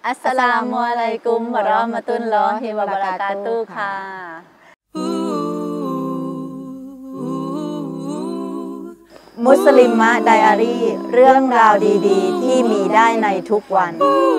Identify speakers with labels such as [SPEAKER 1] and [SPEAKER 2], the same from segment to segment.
[SPEAKER 1] อัสสลามุอะลัยกุมวะเราะห์มะตุลลอฮิวะบะเราะกาตุฮ์ค่ะมุสลิมะไดอารี่เรื่องราวดีๆที่มีได้ในทุกวัน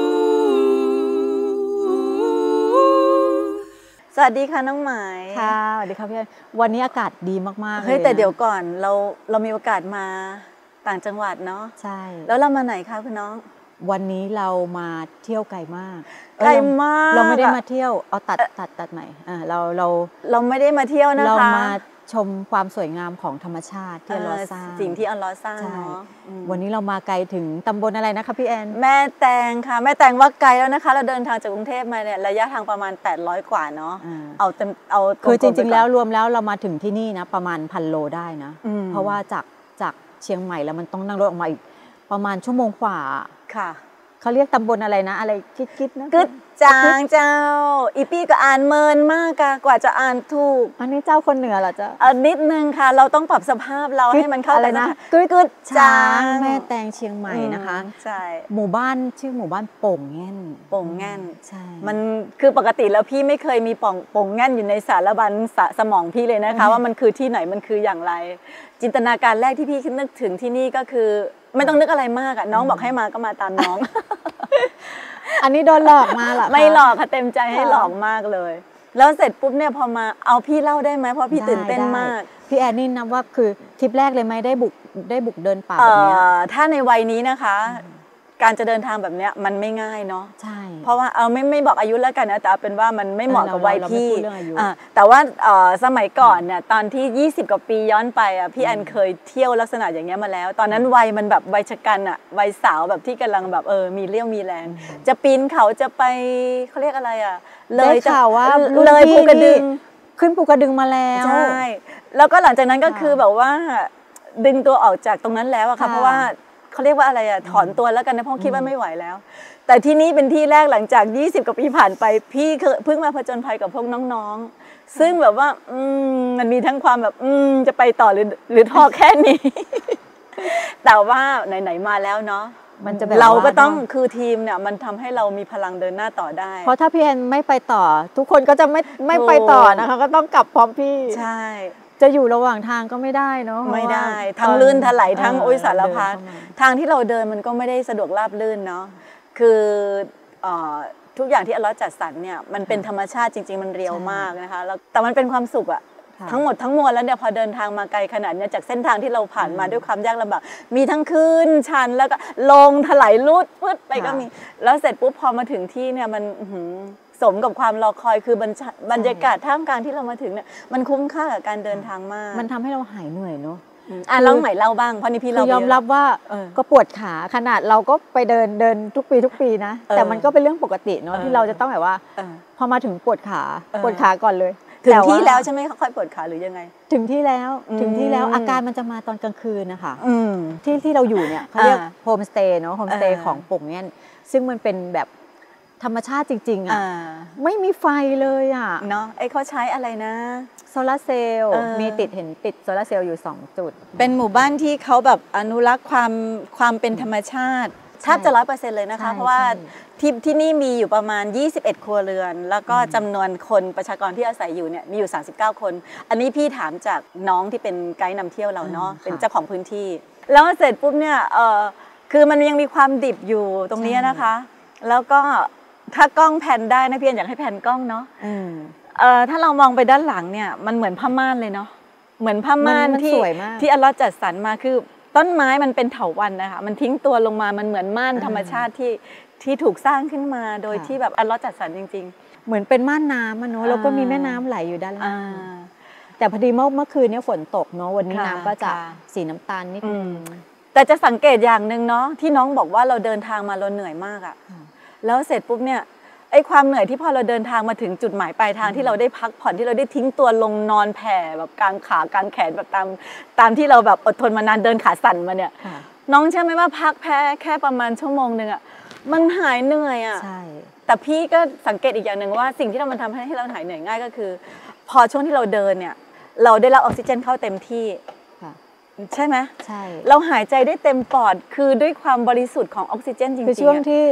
[SPEAKER 1] สวัสดีค่ะน้องหมาย
[SPEAKER 2] ค่ะสวัสดีค่ะพี่วันนี้อากาศดีมากๆเลย
[SPEAKER 1] แต่เดี๋ยวก่อนเรามีโอกาสมาต่างจังหวัดเนาะ
[SPEAKER 2] ใช่
[SPEAKER 1] แล้วเรามาไหนคะคุณน้อง
[SPEAKER 2] วันนี้เรามาเที่ยวไกลมาก
[SPEAKER 1] เรา
[SPEAKER 2] ไม่ได้มาเที่ยวเอาตัดใหม่
[SPEAKER 1] เราไม่ได้มาเที่ยวนะคะ
[SPEAKER 2] เรามาชมความสวยงามของธรรมชาติที่อัลเลาะห์สร้าง
[SPEAKER 1] สิ่งที่อัลเลาะห์สร้างเนาะ
[SPEAKER 2] วันนี้เรามาไกลถึงตำบลอะไรนะคะพี่แอน
[SPEAKER 1] แม่แตงค่ะแม่แตงว่าไกลแล้วนะคะเราเดินทางจากกรุงเทพมาเนี่ยระยะทางประมาณ800กว่าเนาะเอา
[SPEAKER 2] คือจริงๆแล้วรวมแล้วเรามาถึงที่นี่นะประมาณ1,000 โลได้นะเพราะว่าจากเชียงใหม่แล้วมันต้องนั่งรถออกมาอีกประมาณชั่วโมงกว่า
[SPEAKER 1] ค่ะ
[SPEAKER 2] เขาเรียกตำบลอะไรนะอะไรคิดนะ
[SPEAKER 1] กึดจางเจ้าอีปี้ก็อ่านเมินมากกว่าจะอ่านถูก
[SPEAKER 2] อันนี้เจ้าคนเหนือเหรอเจ้า
[SPEAKER 1] นิดนึงค่ะเราต้องปรับสภาพเราให้มันเข้ากันนะกึดจาง
[SPEAKER 2] แม่แตงเชียงใหม่นะคะ
[SPEAKER 1] ใช่
[SPEAKER 2] หมู่บ้านชื่อหมู่บ้านโป่งแง่น
[SPEAKER 1] ใช่มันคือปกติแล้วพี่ไม่เคยมีโป่งแง่นอยู่ในสารบัญสมองพี่เลยนะคะว่ามันคือที่ไหนมันคืออย่างไรจินตนาการแรกที่พี่นึกถึงที่นี่ก็คือไม่ต้องนึกอะไรมากน้องบอกให้มาก็มาตามน้อง
[SPEAKER 2] อันนี้โดนหลอกมาหรอ
[SPEAKER 1] ไม่หลอกค่ะเต็มใจให้หลอกมากเลยแล้วเสร็จปุ๊บเนี่ยพอมาเอาพี่เล่าได้ไหมเพราะพี่ตื่นเต้นมาก
[SPEAKER 2] พี่แอนนี่นับว่าคือทริปแรกเลยไหมได้บุกเดินป่าแบบนี้
[SPEAKER 1] ถ้าในวัยนี้นะคะการจะเดินทางแบบเนี้ยมันไม่ง่ายเนาะ
[SPEAKER 2] ใช่
[SPEAKER 1] เพราะว่าไม่บอกอายุแล้วกันนะแต่เป็นว่ามันไม่เหมาะกับวัยพี่แต่ว่าสมัยก่อนเนี่ยตอนที่20กว่าปีย้อนไปพี่แอนเคยเที่ยวลักษณะอย่างเงี้ยมาแล้วตอนนั้นวัยมันแบบวัยชะกันวัยสาวแบบที่กำลังแบบมีเรี่ยวมีแรงจะปีนเขาจะไปเขาเรียกอะไร
[SPEAKER 2] เลยข่าวว่า
[SPEAKER 1] เลยภูกระดึง
[SPEAKER 2] ขึ้นภูกระดึงมาแล้ว
[SPEAKER 1] ใช่แล้วก็หลังจากนั้นก็คือแบบว่าดึงตัวออกจากตรงนั้นแล้วอะค่ะเพราะว่าเขาเรียกว่าอะไรถอนตัวแล้วกันนะเพราะคิดว่าไม่ไหวแล้วแต่ที่นี่เป็นที่แรกหลังจาก20กว่าปีผ่านไปพี่เพิ่งมาผจญภัยกับพวกน้องๆซึ่งแบบว่ามันมีทั้งความแบบจะไปต่อหรือท้อแค่นี้ แต่ว่าไหนๆมาแล้วเนาะ
[SPEAKER 2] มันจะแบบ
[SPEAKER 1] เราก็ต้องคือทีมเนี่ยมันทำให้เรามีพลังเดินหน้าต่อได้
[SPEAKER 2] เพราะถ้าพี่แอนไม่ไปต่อทุกคนก็จะไม่ไปต่อนะคะก็ต้องกลับพร้อมพี่
[SPEAKER 1] ใช่
[SPEAKER 2] จะอยู่ระหว่างทางก็ไม่ได้เนาะ
[SPEAKER 1] ไม่ได้ทั้งลื่นถลายทั้งสารพัดทางที่เราเดินมันก็ไม่ได้สะดวกราบลื่นเนาะคือทุกอย่างที่อัลเลาะห์จัดสรรเนี่ยมันเป็นธรรมชาติจริงๆมันเรียวมากนะคะแล้วแต่มันเป็นความสุขทั้งหมดทั้งมวลแล้วเนี่ยพอเดินทางมาไกลขนาดนี้จากเส้นทางที่เราผ่านมาด้วยความยากลำบากมีทั้งขึ้นชันแล้วก็ลงถลายลุดพึดไปก็มีแล้วเสร็จปุ๊บพอมาถึงที่เนี่ยมันสมกับความรอคอยคือบรรยากาศท่ามกลางที่เรามาถึงเนี่ยมันคุ้มค่ากับการเดินทางมาก
[SPEAKER 2] มันทำให้เราหายเหนื่อยเนาะ
[SPEAKER 1] ลองใหม่เล่าบ้างเพราะนี่พี่เรา
[SPEAKER 2] ยอมรับว่าก็ปวดขาขนาดเราก็ไปเดินทุกปีนะแต่มันก็เป็นเรื่องปกติเนาะที่เราจะต้องแบบว่าพอมาถึงปวดขาก่อนเลย
[SPEAKER 1] ถึงที่แล้วใช่ไหมค่อยปวดขาหรือยังไง
[SPEAKER 2] ถึงที่แล้วอาการมันจะมาตอนกลางคืนนะคะที่เราอยู่เนี่ยเขาเรียกโฮมสเตย์เนาะโฮมสเตย์ของโป่งแง่นซึ่งมันเป็นแบบธรรมชาติจริงไม่มีไฟเลย
[SPEAKER 1] เนาะเขาใช้อะไรนะ
[SPEAKER 2] โซลาร์เซลล์มีติดโซลาร์เซลล์อยู่2 จุด
[SPEAKER 1] เป็นหมู่บ้านที่เขาแบบอนุรักษ์ความเป็นธรรมชาติแทบจะ100%เลยนะคะเพราะว่าที่นี่มีอยู่ประมาณ21ครัวเรือนแล้วก็จำนวนคนประชากรที่อาศัยอยู่เนี่ยมีอยู่39คนอันนี้พี่ถามจากน้องที่เป็นไกด์นำเที่ยวเราเนาะเป็นเจ้าของพื้นที่แล้วเสร็จปุ๊บเนี่ยคือมันยังมีความดิบอยู่ตรงนี้นะคะแล้วก็ถ้ากล้องแผ่นได้นะพี่อยากให้แผ่นกล้องเนาะถ้าเรามองไปด้านหลังเนี่ยมันเหมือนผ้าม่านเลยเนาะเหมือนผ้าม่านที่อัลเลาะห์จัดสรรมาคือต้นไม้มันเป็นเถาวัลย์นะคะมันทิ้งตัวลงมามันเหมือนม่านธรรมชาติที่ถูกสร้างขึ้นมาโดยที่แบบอัลเลาะห์จัดสรรจริง
[SPEAKER 2] ๆเหมือนเป็นม่านน้ำเนาะแล้วก็มีแม่น้ำไหลอยู่ด้านล่างแต่พอดีเมื่อคืนนี้ฝนตกเนาะวันนี้น้ำก็จะสีน้ำตาลนิดนึง
[SPEAKER 1] แต่จะสังเกตอย่างหนึ่งเนาะที่น้องบอกว่าเราเดินทางมาเราเหนื่อยมากแล้วเสร็จปุ๊บเนี่ยความเหนื่อยที่พอเราเดินทางมาถึงจุดหมายปลายทางที่เราได้พักผ่อนที่เราได้ทิ้งตัวลงนอนแผ่แบบกลางขากลางแขนแบบตามที่เราแบบอดทนมานานเดินขาสั่นมาเนี่ยน้องเชื่อไหมว่าพักแค่ประมาณชั่วโมงนึงมันหายเหนื่อย
[SPEAKER 2] ใช่
[SPEAKER 1] แต่พี่ก็สังเกตอีกอย่างหนึ่งว่าสิ่งที่มันทำให้เราหายเหนื่อยง่ายก็คือพอช่วงที่เราเดินเนี่ยเราได้รับออกซิเจนเข้าเต็มที่ใช่ไหม
[SPEAKER 2] ใช่
[SPEAKER 1] เราหายใจได้เต็มปอดคือด้วยความบริสุทธิ์ของออกซิเจนจริงๆ
[SPEAKER 2] คือช่วงที่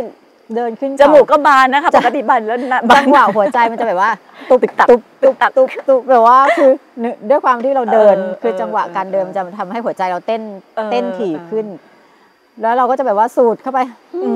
[SPEAKER 2] เดินขึ้น
[SPEAKER 1] จมูกก็บานนะคะปกติบานแล้วนะ
[SPEAKER 2] จังหวะหัวใจมันจะแบบว่าตุบตับตุบตุบแบบว่าคือด้วยความที่เราเดินคือจังหวะการเดินจะทำให้หัวใจเราเต้นถี่ขึ้น แล้วเราก็จะแบบว่าสูดเข้าไป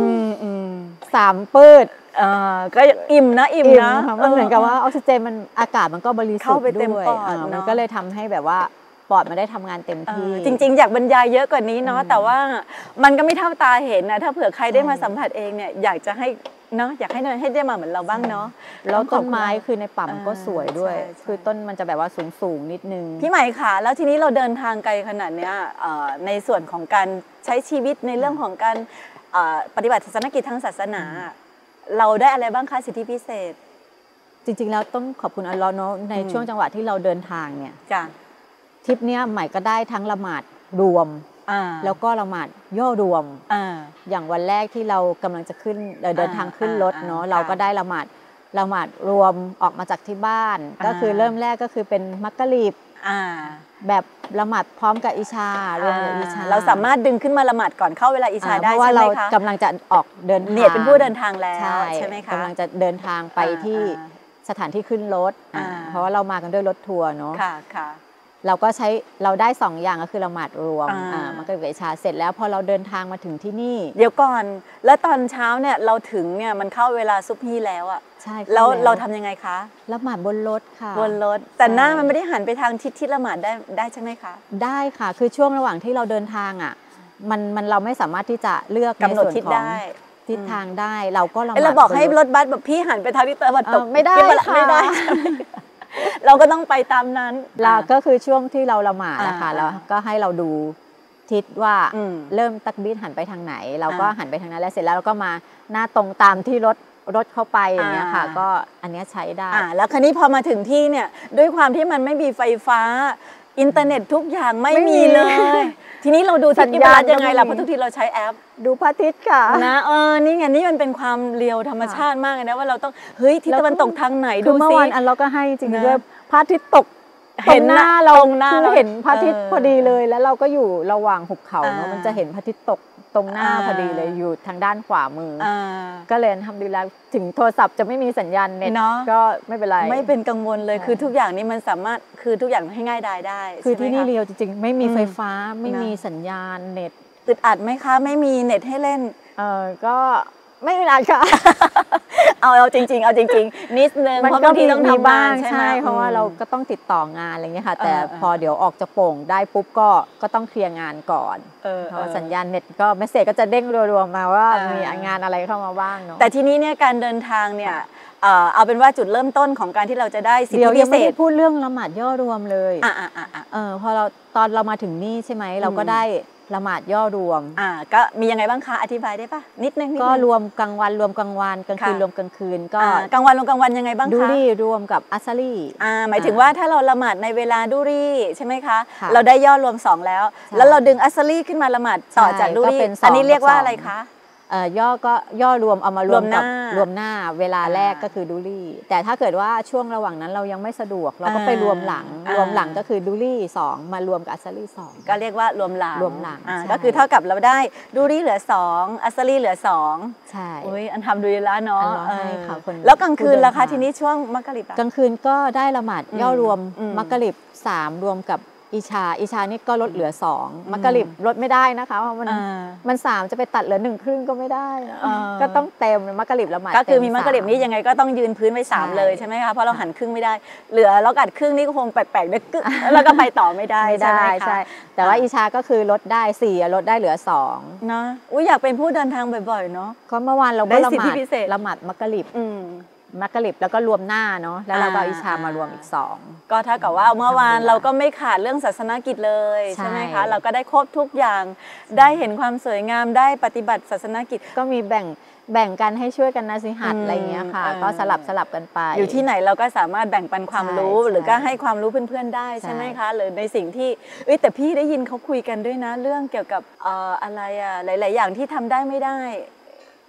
[SPEAKER 2] 3 ปืด
[SPEAKER 1] ก็อิ่มนะ
[SPEAKER 2] มันเหมือนกับว่าออกซิเจนมันอากาศมันก็บริสุทธิ์ด้วยมันก็เลยทำให้แบบว่าปอดมันได้ทำงานเต็มที่
[SPEAKER 1] จริงๆอยากบรรยายเยอะกว่านี้เนาะแต่ว่ามันก็ไม่เท่าตาเห็นนะถ้าเผื่อใครได้มาสัมผัสเองเนี่ยอยากจะให้เนาะอยากให้ได้มาเหมือนเราบ้างเนาะ
[SPEAKER 2] แล้วต้นไม้คือในป่าก็สวยด้วยคือต้นมันจะแบบว่าสูงนิดนึง
[SPEAKER 1] พี่ใหม่ค่ะแล้วทีนี้เราเดินทางไกลขนาดเนี้ยในส่วนของการใช้ชีวิตในเรื่องของการปฏิบัติศาสนกิจทางศาสนาเราได้อะไรบ้างคะสิทธิพิเศษ
[SPEAKER 2] จริงๆแล้วต้องขอบคุณอัลเลาะห์เนาะในช่วงจังหวะที่เราเดินทางเนี่ยทริปเนี้ยใหม่ก็ได้ทั้งละหมาดรวมแล้วก็ละหมาดย่อรวมอย่างวันแรกที่เรากำลังจะขึ้นเดินทางขึ้นรถเนาะเราก็ได้ละหมาดรวมออกมาจากที่บ้านก็คือเริ่มแรกก็คือเป็นมักกะรีบแบบละหมาดพร้อมกับอิชารวมกับอิชา
[SPEAKER 1] เราสามารถดึงขึ้นมาละหมาดก่อนเข้าเวลาอิชาได้ใช่ไหมคะเพราะว่า
[SPEAKER 2] เรากำลังจะออกเดินทาง
[SPEAKER 1] เนี่ยเป็นผู้เดินทางแล้วใช่ไหมคะ
[SPEAKER 2] กำลังจะเดินทางไปที่สถานที่ขึ้นรถเพราะว่าเรามากันด้วยรถทัวร์เนาะเราก็เราได้2อย่างก็คือละหมาดรวมมันก็อิชาเสร็จแล้วพอเราเดินทางมาถึงที่นี่
[SPEAKER 1] เดี๋ยวก่อนแล้วตอนเช้าเนี่ยเราถึงเนี่ยมันเข้าเวลาซุปฮีแล้วอ่ะ
[SPEAKER 2] ใช่
[SPEAKER 1] แล้วเราทำยังไงคะ
[SPEAKER 2] ละหมาดบนรถค่ะ
[SPEAKER 1] บนรถแต่หน้ามันไม่ได้หันไปทางทิศที่ละหมาดได้ใช่ไหมคะ
[SPEAKER 2] ได้ค่ะคือช่วงระหว่างที่เราเดินทางอ่ะมันเราไม่สามารถที่จะเลือก
[SPEAKER 1] กำหนดทิศได้
[SPEAKER 2] ทิศทางได้เราก็ละหมาด
[SPEAKER 1] เราบอกให้รถบัสแบบพี่หันไปทางทิศตะวันตก
[SPEAKER 2] ไม่ได้ค่ะ
[SPEAKER 1] ไม่ได้เราก็ต้องไปตามนั้น
[SPEAKER 2] เราก็คือช่วงที่เราละหมาดนะคะแล้วก็ให้เราดูทิศว่าเริ่มตักบีรหันไปทางไหนเราก็หันไปทางนั้นแล้วเสร็จแล้วเราก็มาหน้าตรงตามที่รถเข้าไปอย่างเงี้ยค่ะก็อันนี้ใช้ได้
[SPEAKER 1] แล้วคราวนี้พอมาถึงที่เนี่ยด้วยความที่มันไม่มีไฟฟ้าอินเทอร์เน็ตทุกอย่างไม่มีเลยทีนี้เราดูทิศอิบรายังไงล่ะเพราะทุกทีเราใช้แอป
[SPEAKER 2] ดูพระอาทิตย์ค่ะ
[SPEAKER 1] นะนี่ไงนี่มันเป็นความเรียวธรรมชาติมากเลยนะว่าเราต้องเฮ้ยทิศตะวันตกทางไหนดู
[SPEAKER 2] ซิเมื่อวานเราก็ให้จริงๆด้วยพระอาทิตย์ตกเห็นหน้าเราคือเห็นพระอาทิตย์พอดีเลยแล้วเราก็อยู่ระหว่างหุบเขาเนาะมันจะเห็นพระอาทิตย์ตกตรงหน้าพอดีเลยอยู่ทางด้านขวามือก็เลยทำดีแล้วถึงโทรศัพท์จะไม่มีสัญญาณเน็ตก็ไม่เป็นไร
[SPEAKER 1] ไม่เป็นกังวลเลยคือทุกอย่างนี้มันสามารถคือทุกอย่างให้ง่ายได้
[SPEAKER 2] คือที่นี่เรียวจริงๆไม่มีไฟฟ้าไม่มีสัญญาณเน็ต
[SPEAKER 1] อึดอัดไหมคะไม่มีเน็ตให้เล่น
[SPEAKER 2] ก็ไม่อึดอัดค่ะ
[SPEAKER 1] เอาจริงนิดนึงเพราะบางทีต้องทำบ้าง
[SPEAKER 2] ใช่เพราะว่าเราก็ต้องติดต่องานอะไรเงี้ยค่ะแต่พอเดี๋ยวออกจากโป่งได้ปุ๊บก็ต้องเคลียร์งานก่อนเพราะสัญญาณเน็ตก็เมสเสจก็จะเด้งรัวๆมาว่ามีงานอะไรเข้ามาบ้างเนาะ
[SPEAKER 1] แต่ทีนี้เนี่ยการเดินทางเนี่ยเอาเป็นว่าจุดเริ่มต้นของการที่เราจะได้สิทธิพิเศษ
[SPEAKER 2] เดี๋ยวไม่ได้พูดเรื่องละหมาดย่อรวมเลยพอตอนเรามาถึงนี่ใช่ไหมเราก็ได้ละหมาดย่อรวม
[SPEAKER 1] ก็มียังไงบ้างคะอธิบายได้ปะนิดนึง
[SPEAKER 2] ก็รวมกลางวันรวมกลางวันกลางคืนรวมกลางคืนก็
[SPEAKER 1] กลางวันรวมกลางวันยังไงบ้างคะ
[SPEAKER 2] ดูรี่รวมกับอัสซารี
[SPEAKER 1] หมายถึงว่าถ้าเราละหมาดในเวลาดูรี่ใช่ไหมคะเราได้ย่อรวม2แล้วเราดึงอัสซารีขึ้นมาละหมาดต่อจากดูรี่อันนี้เรียกว่าอะไรคะ
[SPEAKER 2] ย่อรวมเอามารวมกับรวมหน้าเวลาแรกก็คือดูรี่แต่ถ้าเกิดว่าช่วงระหว่างนั้นเรายังไม่สะดวกเราก็ไปรวมหลังก็คือดูรี่2มารวมกับอัสซารี2
[SPEAKER 1] ก็เรียกว่ารวมหลังก็คือเท่ากับเราได้ดูรี่เหลือ2อัสซารีเหลือ2
[SPEAKER 2] ใช่
[SPEAKER 1] อันทำดูดีแล้วเนาะแล้วกลางคืนล่ะคะทีนี้ช่วงมักริบ
[SPEAKER 2] กลางคืนก็ได้ละหมาดย่อรวมมักริบ3รวมกับอิชานี่ก็ลดเหลือ2มักริบลดไม่ได้นะคะเพราะมัน3จะไปตัดเหลือ1ครึ่งก็ไม่ได้ก็ต้องเต็มมักริบละหมาด
[SPEAKER 1] ก็คือมีมักริบนี้ยังไงก็ต้องยืนพื้นไว้3เลยใช่ไหมคะเพราะเราหันครึ่งไม่ได้เหลือเรากัดครึ่งนี่ก็คงแปลกๆนึกแล้วก็ไปต่อไม่ได้ใช่ไหมคะใช่
[SPEAKER 2] แต่ว่าอิชาก็คือลดได้4ลดได้เหลือ2
[SPEAKER 1] เนาะอยากเป็นผู้เดินทางบ่อยๆเนาะ
[SPEAKER 2] ก็เมื่อวานเราก็ละหมาดมักริบแล้วก็รวมหน้าเนาะแล้วเราก็อิชามารวมอีก2
[SPEAKER 1] ก็ถ้ากับว่าเมื่อวานเราก็ไม่ขาดเรื่องศาสนกิจเลยใช่ไหมคะเราก็ได้ครบทุกอย่างได้เห็นความสวยงามได้ปฏิบัติศาสนกิจ
[SPEAKER 2] ก็มีแบ่งกันให้ช่วยกันนะสิหัดอะไรเงี้ยค่ะก็สลับกันไป
[SPEAKER 1] อยู่ที่ไหนเราก็สามารถแบ่งปันความรู้หรือก็ให้ความรู้เพื่อนๆได้ใช่ไหมคะหรือในสิ่งที่แต่พี่ได้ยินเขาคุยกันด้วยนะเรื่องเกี่ยวกับอะไรหลายๆอย่างที่ทำได้ไม่ได้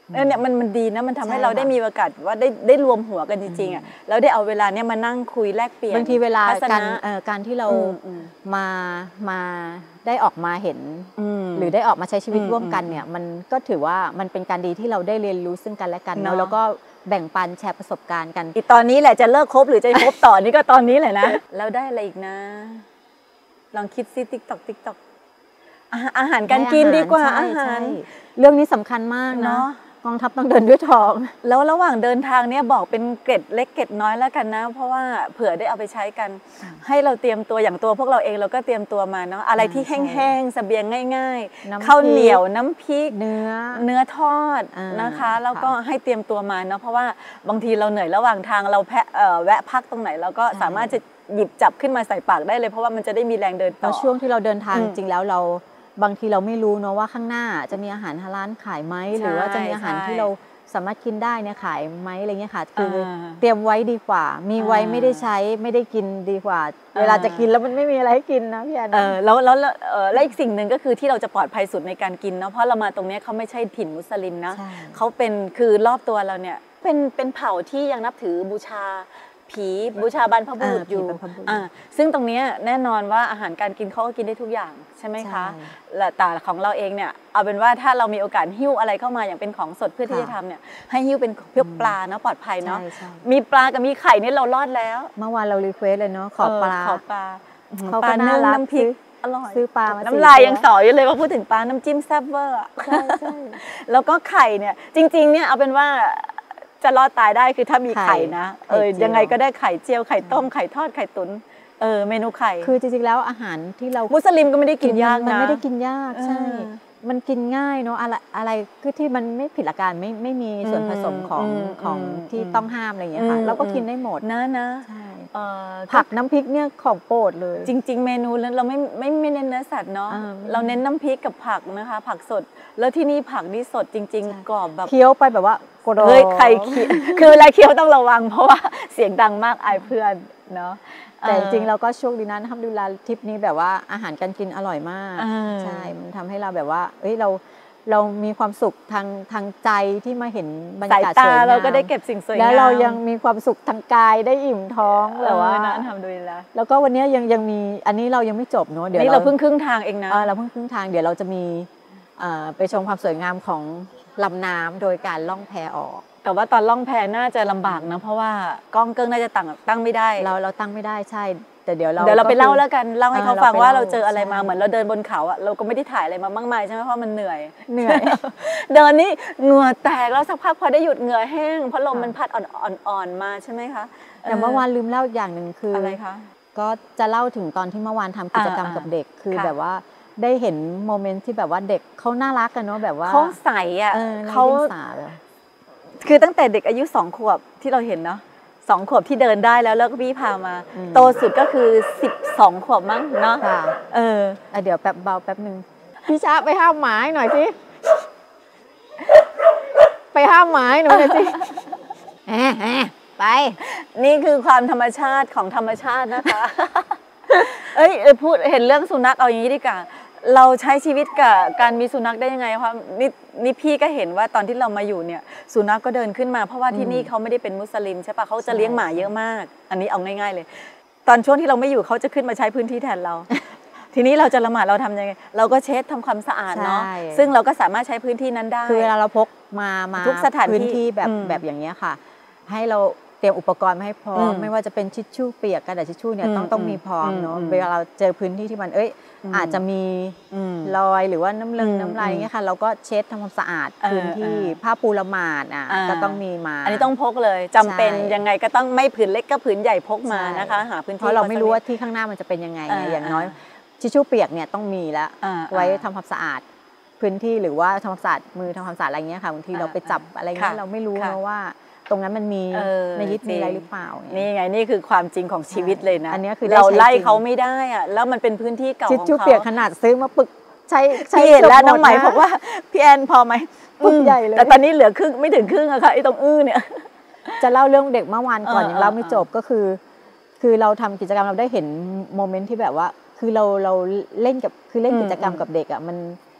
[SPEAKER 1] เนี่ยมันดีนะมันทำให้เราได้มีโอกาสว่าได้รวมหัวกันจริงๆอ่ะแล้วได้เอาเวลาเนี่ยมานั่งคุยแลกเปลี่ยน
[SPEAKER 2] บางทีเวลาการที่เรามาได้ออกมาเห็นหรือได้ออกมาใช้ชีวิตร่วมกันเนี่ยมันก็ถือว่ามันเป็นการดีที่เราได้เรียนรู้ซึ่งกันและกันเนาะแล้วก็แบ่งปันแชร์ประสบการณ์กัน
[SPEAKER 1] ตอนนี้แหละจะเลิกคบหรือจะคบต่อนี่ก็ตอนนี้แหละนะแล้วได้อะไรอีกนะลองคิดซิติ๊กต็อกอาหารการกินดีกว่าอาหาร
[SPEAKER 2] เรื่องนี้สำคัญมากเนาะกองทัพต้องเดินด้วยท้อง
[SPEAKER 1] แล้วระหว่างเดินทางเนี่ยบอกเป็นเกร็ดเล็กเกร็ดน้อยแล้วกันนะเพราะว่าเผื่อได้เอาไปใช้กันให้เราเตรียมตัวอย่างตัวพวกเราเองเราก็เตรียมตัวมาเนาะอะไรที่แห้งๆเสบียงง่ายๆข้าวเหนียวน้ำพริกเนื้อทอดนะคะแล้วก็ให้เตรียมตัวมาเนาะเพราะว่าบางทีเราเหนื่อยระหว่างทางเราแวะพักตรงไหนเราก็สามารถจะหยิบจับขึ้นมาใส่ปากได้เลยเพราะว่ามันจะได้มีแรงเดินต่อ
[SPEAKER 2] ช่วงที่เราเดินทางจริงแล้วเราบางทีเราไม่รู้เนาะว่าข้างหน้าจะมีอาหารฮาลาลขายไหมหรือว่าจะมีอาหารที่เราสามารถกินได้เนี่ยขายไหมอะไรเงี้ยค่ะคือเตรียมไว้ดีกว่ามีไว้ไม่ได้ใช้ไม่ได้กินดีกว่าเวลาจะกินแล้วมันไม่มีอะไรให้กินนะพี่แอน
[SPEAKER 1] แล้วอีกสิ่งหนึ่งก็คือที่เราจะปลอดภัยสุดในการกินเนาะเพราะเรามาตรงนี้เขาไม่ใช่ถิ่นมุสลิมนะเขาเป็นคือรอบตัวเราเนี่ยเป็นเผ่าที่ยังนับถือบูชาผีบูชาบรรพบุรุษอยู่ซึ่งตรงนี้แน่นอนว่าอาหารการกินเขาก็กินได้ทุกอย่างใช่ไหมคะแต่ของเราเองเนี่ยเอาเป็นว่าถ้าเรามีโอกาสหิ้วอะไรเข้ามาอย่างเป็นของสดเพื่อที่จะทำเนี่ยให้หิ้วเป็นพวกปลาเนาะปลอดภัยเนาะมีปลากับมีไข่นี่เรารอดแล้ว
[SPEAKER 2] เมื่อวานเรารีเควสเลยเนาะขอปลา
[SPEAKER 1] ปลานึ่งน้ำพริกอร่อย
[SPEAKER 2] ซื้อปลา
[SPEAKER 1] น้ำลายยังสออยู่เลยว่าพูดถึงปลาน้ำจิ้มแซ่บเวอร์แล้วก็ไข่เนี่ยจริงๆเนี่ยเอาเป็นว่าจะรอดตายได้คือถ้ามีไข่นะยังไงก็ได้ไข่เจียวไข่ต้มไข่ทอดไข่ตุ๋นเมนูไข่
[SPEAKER 2] คือจริงๆแล้วอาหารที่เรา
[SPEAKER 1] มุสลิมก็ไม่ได้กินยากนะ
[SPEAKER 2] มันไม่ได้กินยากใช่มันกินง่ายเนาะอะไรคือที่มันไม่ผิดหลักการไม่มีส่วนผสมของที่ต้องห้ามอะไรอย่างเงี้ยค่ะเราก็กินได้หมด
[SPEAKER 1] นะ
[SPEAKER 2] ใช่ผักน้ำพริกเนี่ยของโปรดเลย
[SPEAKER 1] จริงๆเมนูเราไม่เน้นเนื้อสัตว์เนาะเราเน้นน้ำพริกกับผักนะคะผักสดแล้วที่นี่ผักนี่สดจริงๆกรอบแบบ
[SPEAKER 2] เคี้ยวไปแบบว่า
[SPEAKER 1] เฮ้ยใครเคี้ยวคือเวลาเคี้ยวต้องระวังเพราะว่าเสียงดังมากอายเพื่อนเนาะ
[SPEAKER 2] แต่จริงๆเราก็โชคดีนะทำดูแลทริปนี้แบบว่าอาหารการกินอร่อยมากใช่มันทำให้เราแบบว่าเฮ้ยเรามีความสุขทางใจที่มาเห็นบรรยากาศสวยงาม
[SPEAKER 1] เราก็ได้เก็บสิ่งสวยงาม
[SPEAKER 2] แล้วเรายังมีความสุขทางกายได้อิ่มท้องแบบว่า
[SPEAKER 1] ทำดูแล
[SPEAKER 2] แล้วก็วันนี้ยังมีอันนี้เรายังไม่จบเนาะ
[SPEAKER 1] เดี๋ยวเราเพิ่งครึ่งทางเองนะ
[SPEAKER 2] เราเพิ่งครึ่งทางเดี๋ยวเราจะมีไปชมความสวยงามของลำน้ำโดยการล่องแพออก
[SPEAKER 1] แต่ว่าตอนล่องแพน่าจะลำบากนะเพราะว่ากล้องเกิ้งน่าจะตั้งไม่ได้
[SPEAKER 2] เราตั้งไม่ได้ใช่แต่เดี๋ยว
[SPEAKER 1] เราไปเล่าแล้วกันเล่าให้เขาฟังว่าเราเจออะไรมาเหมือนเราเดินบนเขาอะเราก็ไม่ได้ถ่ายอะไรมามากมายใช่ไหมเพราะมันเหนื่อยเดินนี่เหงื่อแตกแล้วสักพักพอได้หยุดเหงื่อแห้งเพราะลมมันพัดอ่อนๆมาใช่ไหมคะ
[SPEAKER 2] แต่เมื่อวานลืมเล่าอย่างหนึ่งคือ
[SPEAKER 1] อะไรคะ
[SPEAKER 2] ก็จะเล่าถึงตอนที่เมื่อวานทำกิจกรรมกับเด็กคือแบบว่าได้เห็นโมเมนต์ที่แบบว่าเด็กเขาน่ารักกันเนาะแบบว่า
[SPEAKER 1] เขาใสอะเขาคือตั้งแต่เด็กอายุ2 ขวบที่เราเห็นเนาะ2 ขวบที่เดินได้แล้วก็พี่พามาโตสุดก็คือ12 ขวบมั้งเนาะ
[SPEAKER 2] เดี๋ยวแป๊บเบาแป๊บนึงพี่ช้าไปห้ามหมาหน่อยสิไปห้ามหมาหน่อยสิไป
[SPEAKER 1] นี่คือความธรรมชาติของธรรมชาตินะคะพูดเห็นเรื่องสุนัขเอาอย่างนี้ดีกว่าเราใช้ชีวิตกับการมีสุนัขได้ยังไงคะนี่พี่ก็เห็นว่าตอนที่เรามาอยู่เนี่ยสุนัขก็เดินขึ้นมาเพราะว่าที่นี่เขาไม่ได้เป็นมุสลิมใช่ปะเขาจะเลี้ยงหมาเยอะมากอันนี้เอาง่ายๆเลยตอนช่วงที่เราไม่อยู่เขาจะขึ้นมาใช้พื้นที่แทนเรา ทีนี้เราจะละหมาดเราทำยังไงเราก็เช็ดทำความสะอาดเนาะซึ่งเราก็สามารถใช้พื้นที่นั้นได้
[SPEAKER 2] คือเวลาเราพกมา
[SPEAKER 1] ทุกสถาน
[SPEAKER 2] ที่แบบอย่างเงี้ยค่ะให้เราเตรียมอุปกรณ์มาให้พร้อมไม่ว่าจะเป็นทิชชู่เปียกกระดาษทิชชู่เนี่ยต้องมีพร้อมเนาะเวลาเราเจอพื้นที่ที่มันอาจจะมีรอยหรือว่าน้ำลายเงี้ยค่ะเราก็เช็ดทำความสะอาดพื้นที่ผ้าปูละหมาดก็ต้องมีมา
[SPEAKER 1] อันนี้ต้องพกเลยจำเป็นยังไงก็ต้องไม่ผืนเล็กก็ผืนใหญ่พกมานะคะหาพื้นที่
[SPEAKER 2] เพราะเราไม่รู้ว่าที่ข้างหน้ามันจะเป็นยังไงอย่างน้อยทิชชู่เปียกเนี่ยต้องมีแล้วไว้ทำความสะอาดพื้นที่หรือว่าทำความสะอาดมือทำความสะอาดอะไรเงี้ยค่ะบางทีเราไปจับอะไรเงี้ยเราไม่รู้นะว่าตรงนั้นมันมีในยึดมีอะไรหรือเปล่า
[SPEAKER 1] นี่ไงนี่คือความจริงของชีวิตเลยนะอันนี้คือเราไล่เขาไม่ได้อะแล้วมันเป็นพื้นที่เก่าของเขา
[SPEAKER 2] ทิชชู่เปียกขนาดซื้อมาปึกใช้
[SPEAKER 1] เห็นแล้วน้องใหม่บอกว่าพี่แอนพอไหม
[SPEAKER 2] ปึกใหญ่เลย
[SPEAKER 1] แต่ตอนนี้เหลือครึ่งไม่ถึงครึ่งอะค่ะไอ้ตรงเนี่ย
[SPEAKER 2] จะเล่าเรื่องเด็กเมื่อวานก่อนยังเล่าไม่จบก็คือเราทำกิจกรรมเราได้เห็นโมเมนต์ที่แบบว่าคือเราเล่นกิจกรรมกับเด็กอะมัน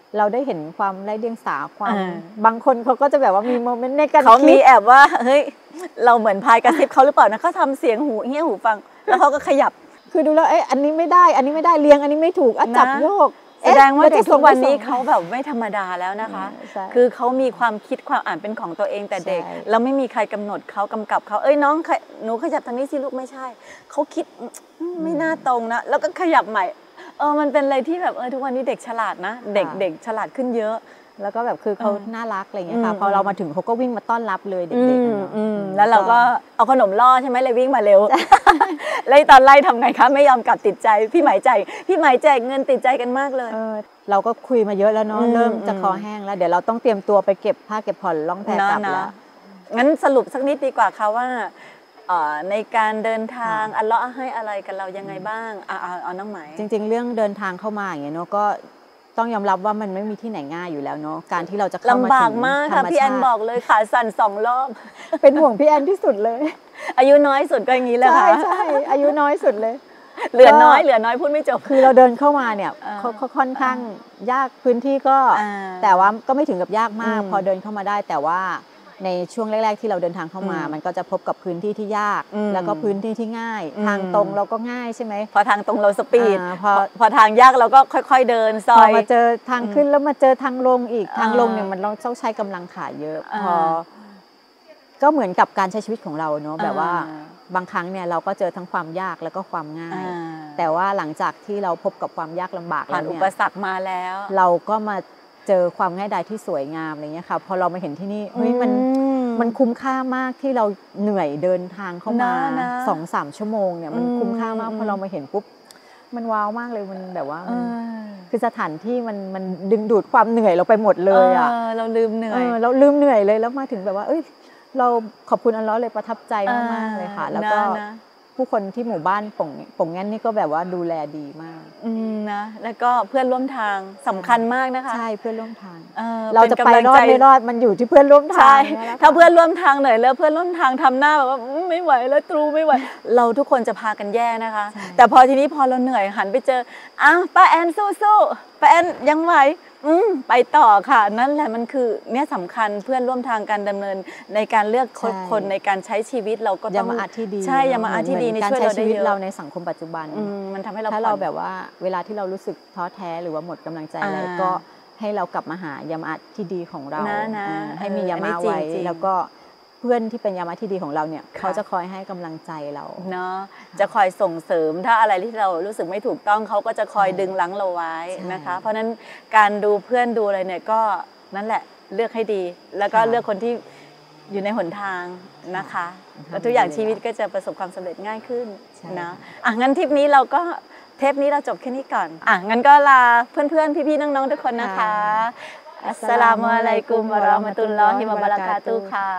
[SPEAKER 2] เราได้เห็นความไร้เดียงสาความบางคนเขาก็จะแบบว่ามีโมเมนต์ในการ
[SPEAKER 1] เขามีแอบว่าเฮ้ยเราเหมือนพายกระซิบเขาหรือเปล่านะเขาทำเสียงหูเงี้ยหูฟังแล้วเขาก็ขยับ
[SPEAKER 2] คือดูแล้วอันนี้ไม่ได้อันนี้ไม่ได้เลี้ยงอันนี้ไม่ถูกจับโยก
[SPEAKER 1] แสดงว่าเด็กทุกวันนี้เขาแบบไม่ธรรมดาแล้วนะคะคือเขามีความคิดความอ่านเป็นของตัวเองแต่เด็กแล้วไม่มีใครกำหนดเขากำกับเขาน้องหนูขยับทางนี้สิลูกไม่ใช่เขาคิดไม่น่าตรงนะแล้วก็ขยับใหม่มันเป็นอะไรที่แบบทุกวันนี้เด็กฉลาดนะเด็กฉลาดขึ้นเยอะ
[SPEAKER 2] แล้วก็แบบคือเขาน่ารักอะไรอย่างเงี้ยค่ะพอเรามาถึงเขาก็วิ่งมาต้อนรับเลยเด็ก
[SPEAKER 1] ๆแล้วเราก็เอาขนมล่อใช่ไหมเลยวิ่งมาเร็วแล้วตอนไล่ทำไงคะไม่ยอมกลับติดใจพี่หมายแจกเงินติดใจกันมากเลย
[SPEAKER 2] เราก็คุยมาเยอะแล้วเนาะเริ่มจะคอแห้งแล้วเดี๋ยวเราต้องเตรียมตัวไปเก็บผ้าเก็บผ่อนล่องแพกลับแล้ว
[SPEAKER 1] งั้นสรุปสักนิดดีกว่าค่ะว่าในการเดินทางอัลเลาะห์ให้อะไรกันเรายังไงบ้างเอาน้องหมาย
[SPEAKER 2] จริงๆเรื่องเดินทางเข้ามาอย่างเงี้ยเนาะก็ต้องยอมรับว่ามันไม่มีที่ไหนง่ายอยู่แล้วเนาะการที่เราจะเข้ามาถึง
[SPEAKER 1] ลำบากมากค่ะพี่แอนบอกเลยขาสั่น2 รอบ
[SPEAKER 2] เป็นห่วงพี่แอนที่สุดเลย
[SPEAKER 1] อายุน้อยสุดก็อย่างนี้เลยค่ะ
[SPEAKER 2] ใช่อายุน้อยสุดเลย
[SPEAKER 1] เหลือน้อยพูดไม่จบ
[SPEAKER 2] คือเราเดินเข้ามาเนี่ยเขาค่อนข้างยากพื้นที่ก็แต่ว่าก็ไม่ถึงกับยากมากพอเดินเข้ามาได้แต่ว่าในช่วงแรกๆที่เราเดินทางเข้ามามันก็จะพบกับพื้นที่ที่ยากแล้วก็พื้นที่ที่ง่ายทางตรงเราก็ง่ายใช่ไหม
[SPEAKER 1] พอทางตรงเราสปีดพอทางยากเราก็ค่อยๆเดินซอย
[SPEAKER 2] มาเจอทางขึ้นแล้วมาเจอทางลงอีกทางลงเนี่ยมันเราต้องใช้กำลังขาเยอะพอก็เหมือนกับการใช้ชีวิตของเราเนาะแบบว่าบางครั้งเนี่ยเราก็เจอทั้งความยากแล้วก็ความง่ายแต่ว่าหลังจากที่เราพบกับความยากลำบาก
[SPEAKER 1] ผ่านอุปสรรคมาแล้ว
[SPEAKER 2] เราก็มาเจอความง่ายดายที่สวยงามอะไรเงี้ยค่ะพอเรามาเห็นที่นี่เฮ้ยมันคุ้มค่ามากที่เราเหนื่อยเดินทางเข้ามา 2-3 ชั่วโมงเนี่ยมันคุ้มค่ามากพอเรามาเห็นปุ๊บมันว้าวมากเลยมันแบบว่าคือสถานที่มันดึงดูดความเหนื่อยเราไปหมดเลยอ่ะ
[SPEAKER 1] เราลืมเหนื่อย
[SPEAKER 2] เลยแล้วมาถึงแบบว่าเราขอบคุณอัลเลาะห์เลยประทับใจมากๆเลยค่ะแล้วก็ผู้คนที่หมู่บ้านป่งแง่นนี่ก็แบบว่าดูแลดีมาก
[SPEAKER 1] นะแล้วก็เพื่อนร่วมทางสำคัญมากนะคะ
[SPEAKER 2] ใช่เพื่อนร่วมทางเราจะไปรอดไม่รอดมันอยู่ที่เพื่อนร่วมทาง
[SPEAKER 1] ถ้าเพื่อนร่วมทางเหนื่อยแล้วเพื่อนร่วมทางทำหน้าแบบว่าไม่ไหวแล้วตรูไม่ไหวเราทุกคนจะพากันแย่นะคะแต่พอทีนี้พอเราเหนื่อยหันไปเจอป้าแอนสู้ป้าแอนยังไหวไปต่อค่ะนั่นแหละมันคือเนี่ยสำคัญเพื่อนร่วมทางการดำเนินในการเลือกคนในการใช้ชีวิตเราก็ต้อง
[SPEAKER 2] ยามาอาที่ดี
[SPEAKER 1] ใช่ยามาอาที่ดีในช่วยเราได้เยอะ
[SPEAKER 2] เราในสังคมปัจจุบัน
[SPEAKER 1] มันทำให้เรา
[SPEAKER 2] ถ้าเราแบบว่าเวลาที่เรารู้สึกท้อแท้หรือว่าหมดกำลังใจอะไรก็ให้เรากลับมาหายามาอาที่ดีของเราให้มียามาไว้แล้วก็เพื่อนที่เป็นยามะที่ดีของเราเนี่ยเขาจะคอยให้กำลังใจเรา
[SPEAKER 1] เนาะจะคอยส่งเสริมถ้าอะไรที่เรารู้สึกไม่ถูกต้องเขาก็จะคอยดึงรั้งเราไว้นะคะเพราะนั้นการดูเพื่อนดูอะไรเนี่ยก็นั่นแหละเลือกให้ดีแล้วก็เลือกคนที่อยู่ในหนทางนะคะแล้วทุกอย่างชีวิตก็จะประสบความสำเร็จง่ายขึ้นนะงั้นทริปนี้เราก็เทปนี้เราจบแค่นี้ก่อนงั้นก็ลาเพื่อนๆพี่ๆน้องๆทุกคนนะคะอัสสลามุอะลัยกุมวะเราะห์มะตุลลอฮิวะบะเราะกาตุฮ์ค่ะ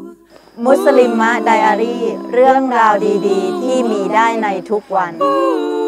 [SPEAKER 1] มุสลิมะไดอารี่เรื่องราวดีๆที่มีได้ในทุกวัน